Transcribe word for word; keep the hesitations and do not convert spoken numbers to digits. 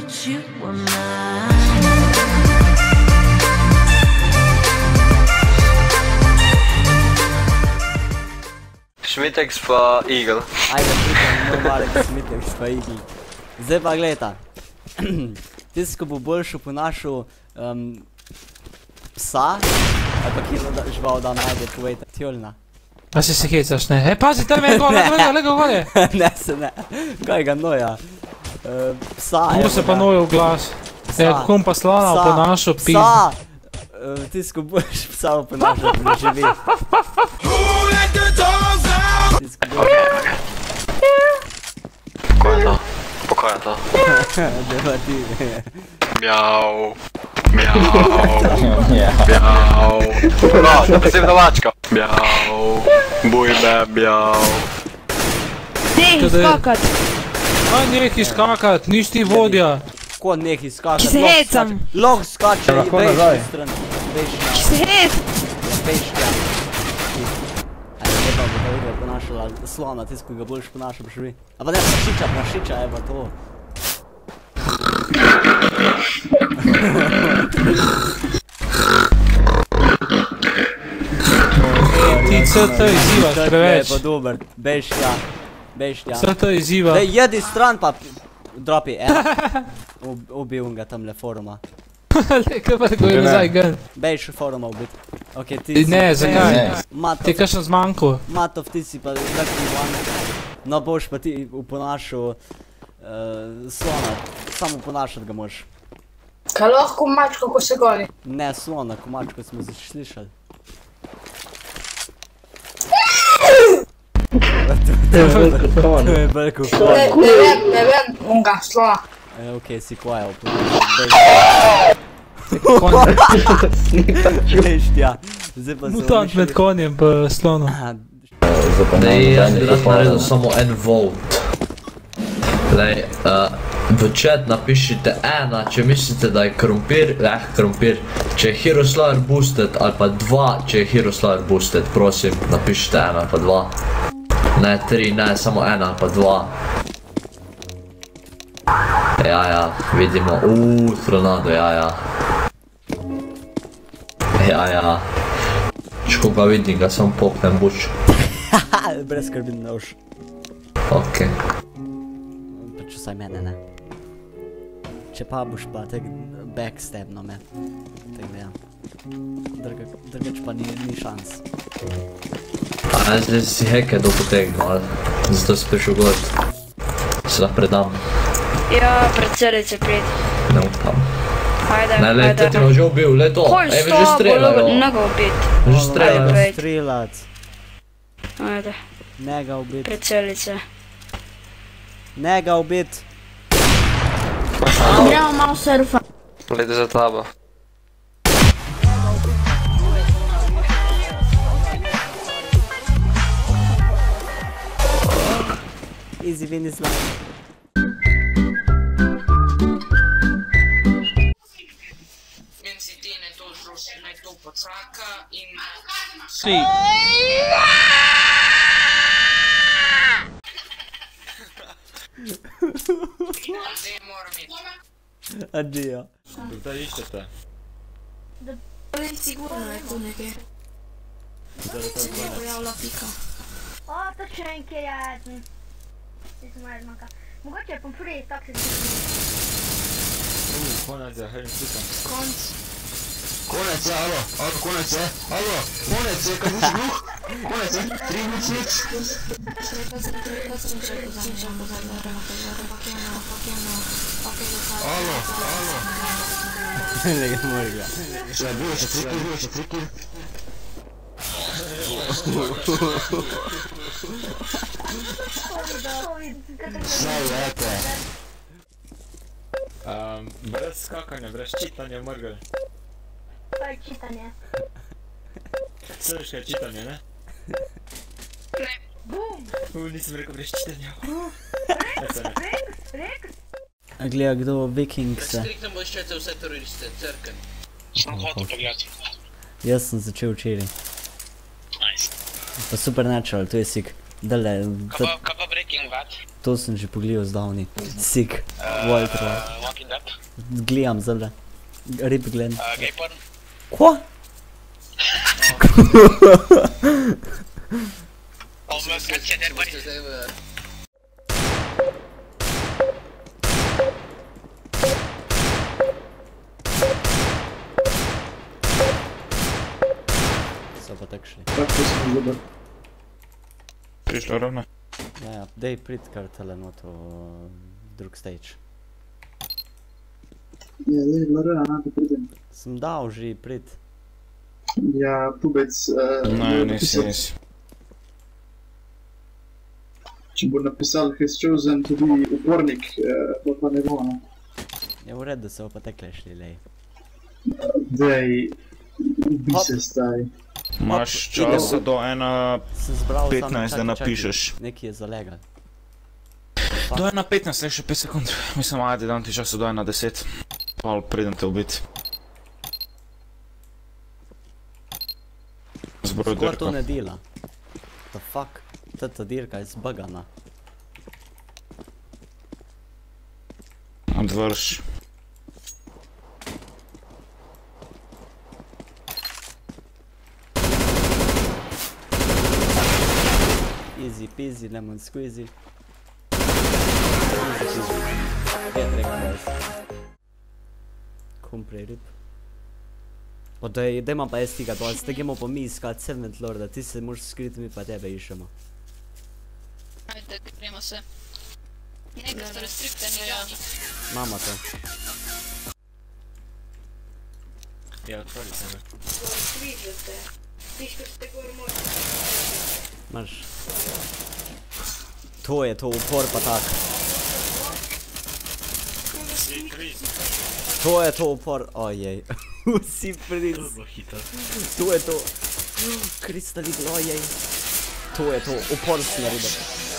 that you were mine. Šmiteks pa Eagle. Ajde, pritam, normalek Šmiteks pa Eagle. Zdaj pa gledaj. Tisti, ko bo boljšo ponašal um, psa, ali pa kjer žival da najde, povejte, tjolna. A si se hecaš, ne? E, pazi, tam je gole, lega, lega gole! Ne se ne, kaj ga noja? Uh, psa, evo ga. Mu se pa noja v glas. E, kom pa slana ponašal pizd. Psa! Uh, tisti, ko boljš psa ponašal, pa ne živi. Tisti, ko boljš... Ko je to? Po kaj je to? Deva ti. Mjau. Mjau. Mjau. No, to posebna mačka. Mjau. Buj me, mjau. Nehi skakat! A nehi skakat, niš ti vodja. Ko nehi skakat? Ki se hecam! Loh skače, bejš stran. Ki se hecam! Bejš ja. Ajde, lepa bo da Igra ponašala slona, tisti, ko ga boljš ponašal, boš vi. A pa ne, prašiča, prašiča, evo to. Ti C T izzivaš preveč. Lepo, dober, bejš ja. Bejš ja. C T izziva. Dej, jedi stran pa dropi, eno. Ubil ga tamle foruma. Kaj pa tako je nazaj gun? Bejš foruma ubit. Ok, ti si... Ne, zakaj? Ti je kakšen zmanjko. Matov, ti si pa kakšen zmanjko. No, boš pa ti uponašal slona. Samo uponašat ga moš. Kaj lahko mačko, ko se goli? Ne, slona, ko mačko smo slišali. To je veliko. Ne vem, ne vem, on ga slona. Ok, si kvajal. Beštja. Mutant med konjem pa slonom. Dej, jaz bi rad naredil samo en vote. Dej, v chat napišite ena, če mislite, da je krompir, eh, krompir, če je Hero Slayer boosted, ali pa dva, če je Hero Slayer boosted, prosim, napišite ena, pa dva. Ne, tri, ne, samo ena, pa dva. Ja, ja, vidimo, uuu, Tronado, ja, ja. Ja, ja. Čko ga vidim, ga sam poknem buč. Brez skrbi ne už. Ok. Počusaj mene, ne. Če pa boš pa tek backstabno me. Tek da ja. Drugač pa ni šans. A ne, zdaj si heke dopotegnu, ali zato si prišel gor. Se lahko predam. Ja, pred celice prid. Ne upam. Ajde, Ne, le, te ti me že ubil, le to. Koj Ej, me sto, že streljajo. ne ga ubit. Že streljajo. Ajde, Strelac. Ajde, Ne ga ubit. pred celice. Ne ga ubit. Gremo malo surfa. Glede za tabo. Easy win is life. Si. Addio. Kdaj iščete? Vem sigurno je tu nekje. Se mi je pojavila pika. O, točno vem, kje je eden. Ti si moja zmanjka. Mogoče je pomfrit, tak se zdi. Uuu, konec je, hej, slikam. Konc. Konec je, alo, alo, konec je, alo, konec je, kaj boš gluh? Konec je, tri nič nič. Alo, alo. Ne ga morga. Še bilo, še tri kil, še tri kil. Šta jete? Brez skakanja, brez čitanja mrgel. To je čitanje. Srška je čitanje, ne? Ne. Bum! Uuu, nisem rekel brez čitanja. Rek, rek. A gleda kdo Viking se. Striknemo iz čete vse teroriste, crken. Sem hotel pogledati. Jaz sem začel včeraj. Nice. Pa Supernatural, to je sik. Dale, Kaj pa Breaking Bad? to sem že pogledal zdavni. Sik. Walter. Walking Gledam zdaj. Rip gledam. Gej porn? Kva? Om skače ne porn? So pa tak šli. Tako smo dober. Prišlo ravno. Ja, ja, dej prid kar tale noto v drug stage. Ja, dej, Lorena, nate pridem. Sem dal že prid. Ja, pubec... Ne, nisi, nisi. Če bo napisal has chosen to be upornik, bo pa ne bo, no. Je v redu, da se bo pa tekle šli, lej. Dej, ubi se staj. Imaš časa do ena petnajst, da napišeš. Nekaj je zalegal. Do ena petnajst, le še pet sekund. Mislim, ajde, dam ti časa do ena deset. Pa pridem te ubiti. Zbroj Skor to dirko. ne dela. The fuck? Tata dirka je zbagana. Odvrš. Easy peasy, lemon squeezy. Easy peasy. Get wrecked, guys. Kumprej rib. Pa daj, daj imam pa jaz tiga dol, ste gremo pa mi iskat Seventh Lorda, ti se moraš skriti, mi pa tebe išemo. Ajde, gremo se. Neka ste restrikteni ravni. Mama to. Ja, otvori se me. Vidite. Ti što ste gor moj. Maš. To je to, upor pa tak. To je to upor, ojej. Vsi pric. To je to. Kristali, ojej. To je to, upor si naredil.